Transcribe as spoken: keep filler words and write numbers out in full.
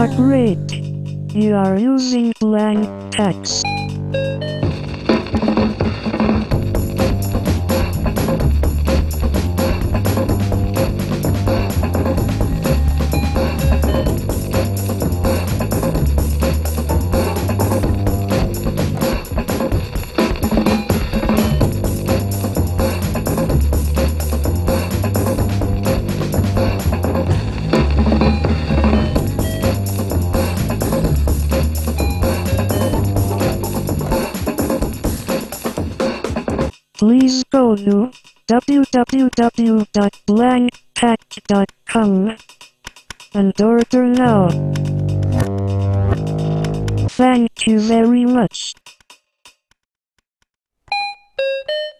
are great. You are using blankpaks. Please go to w w w dot blankpak dot com and order now. Thank you very much.